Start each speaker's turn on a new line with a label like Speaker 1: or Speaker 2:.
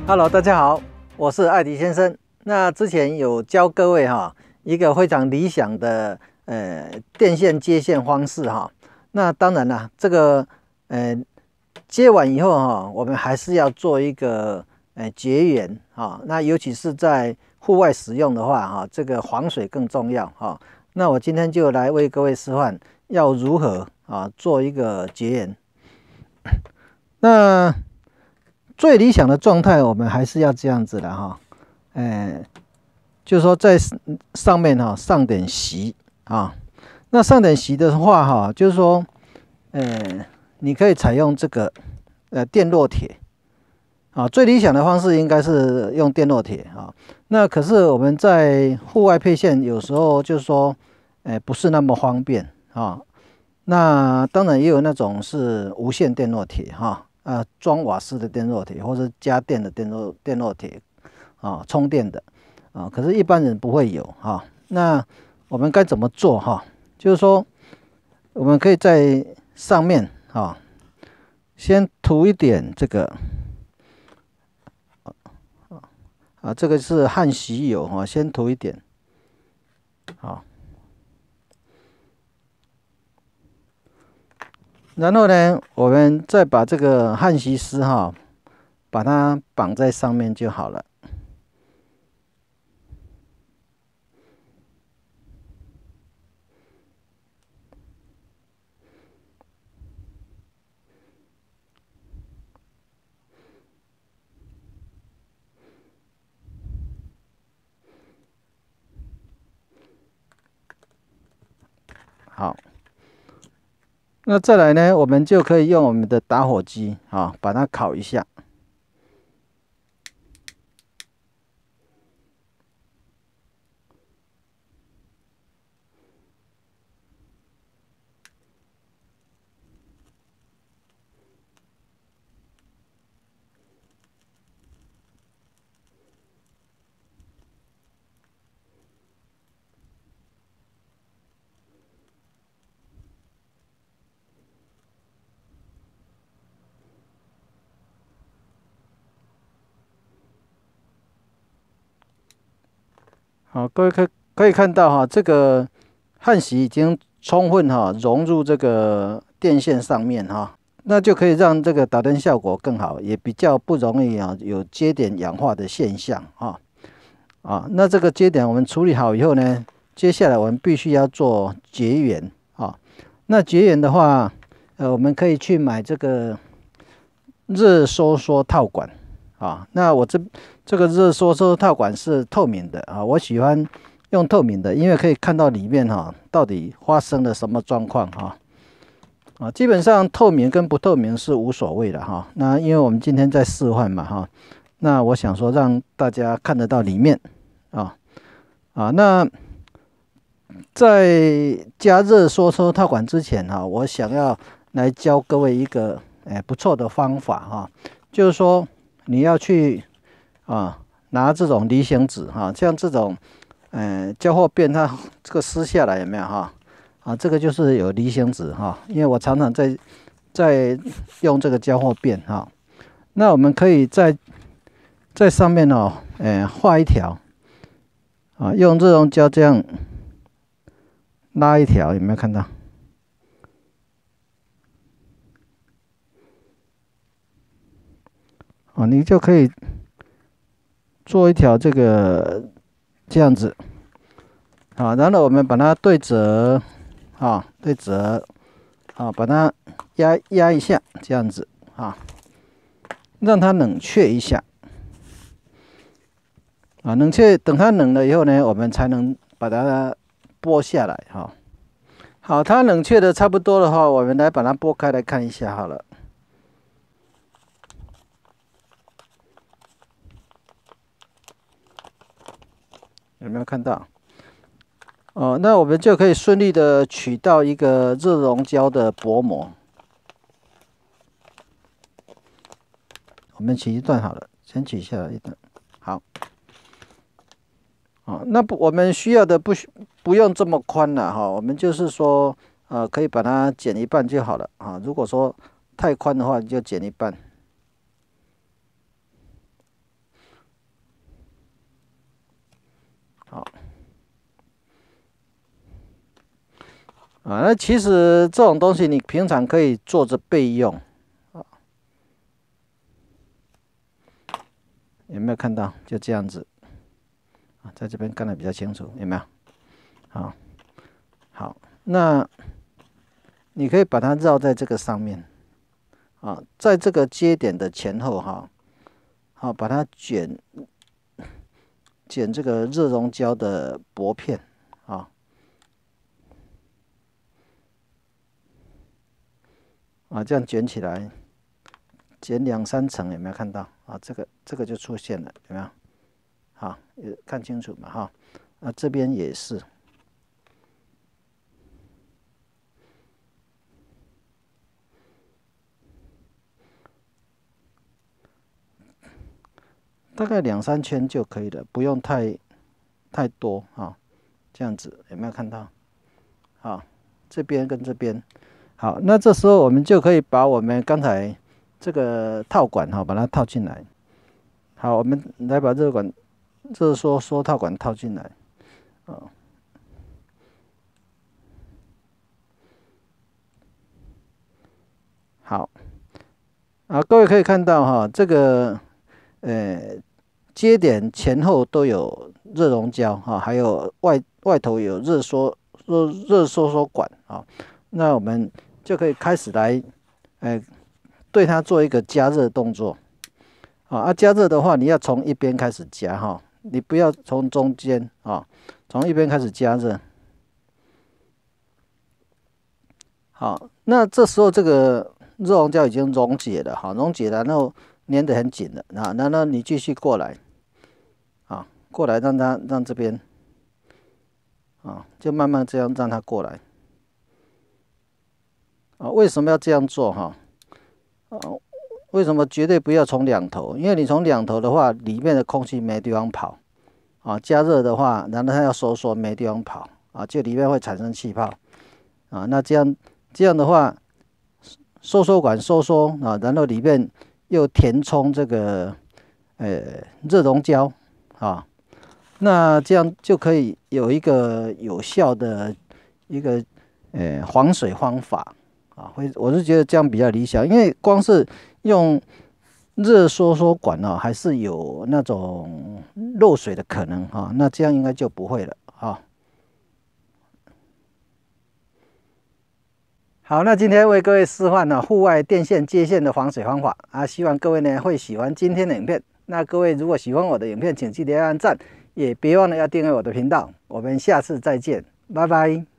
Speaker 1: Hello， 大家好，我是艾迪先生。那之前有教各位一个非常理想的电线接线方式那当然啦，这个接完以后我们还是要做一个绝缘那尤其是在户外使用的话这个防水更重要那我今天就来为各位示范要如何做一个绝缘。那最理想的状态，我们还是要这样子的就是说在上面上点锡那上点锡的话就是说，你可以采用这个电烙铁最理想的方式应该是用电烙铁那可是我们在户外配线，有时候就是说，不是那么方便那当然也有那种是无线电烙铁装瓦斯的电烙铁，或是加电的电烙铁充电的可是一般人不会有那我们该怎么做就是说，我们可以在上面先涂一点这个这个是焊锡油先涂一点然后呢，我们再把这个焊锡丝把它绑在上面就好了。好，那再来呢，我们就可以用我们的打火机把它烤一下。好，各位可以看到这个焊锡已经充分融入这个电线上面那就可以让这个打灯效果更好，也比较不容易有接点氧化的现象那这个接点我们处理好以后呢，接下来我们必须要做绝缘那绝缘的话，我们可以去买这个热收缩套管那我这个热收缩套管是透明的我喜欢用透明的，因为可以看到里面到底发生了什么状况基本上透明跟不透明是无所谓的那因为我们今天在示范嘛那我想说让大家看得到里面那在加热收缩套管之前我想要来教各位一个不错的方法就是说你要去拿这种离型纸像这种交货便它这个撕下来有没有这个就是有离型纸因为我常常在用这个交货便那我们可以在上面画一条用热熔胶这样拉一条，有没有看到？你就可以做一条这样子然后我们把它对折对折把它压一下，这样子让它冷却一下冷却，等它冷了以后呢，我们才能把它剥下来好，它冷却的差不多的话，我们来把它剥开来看一下好了。有没有看到？那我们就可以顺利的取到一个热熔胶的薄膜。我们取一段好了，先取下来一段。好。那我们需要的不用这么宽了我们就是说可以把它剪一半就好了如果说太宽的话，就剪一半。 啊。那其实这种东西你平常可以做着备用啊。有没有看到？就这样子啊，在这边看得比较清楚，有没有？好，好，那你可以把它绕在这个上面啊，在这个接点的前后哈，好，把它卷这个热熔胶的薄片啊。啊，这样卷起来，卷2、3层，有没有看到啊？这个就出现了，有没有？好，看清楚嘛哈。啊，这边也是。大概2、3圈就可以了，不用太多啊。这样子有没有看到？好，这边跟这边。好，那这时候我们就可以把我们刚才这个套管哈，把它套进来。好，我们来把热管，热缩套管套进来。啊。好，啊，各位可以看到哈，这个接点前后都有热熔胶哈，还有外头有热收缩管啊。那我们就可以开始来，对它做一个加热动作。啊，加热的话，你要从一边开始加哈，你不要从中间啊，从一边开始加热。好，那这时候这个热熔胶已经溶解了，好，溶解了，然后粘得很紧了，那你继续过来，啊，过来让这边，啊，就慢慢这样让它过来。啊，为什么要这样做哈？啊，为什么绝对不要从两头？因为你从两头的话，里面的空气没地方跑，啊，加热的话，然后它要收缩，没地方跑，啊，就里面会产生气泡，啊，那这样的话，收缩管收缩啊，然后里面又填充这个热熔胶啊，那这样就可以有一个有效的一个防水方法啊，我是觉得这样比较理想，因为光是用热收缩管啊，还是有那种漏水的可能啊，那这样应该就不会了啊。好，那今天为各位示范了户外电线接线的防水方法啊，希望各位呢会喜欢今天的影片。那各位如果喜欢我的影片，请记得要按赞，也别忘了要订阅我的频道。我们下次再见，拜拜。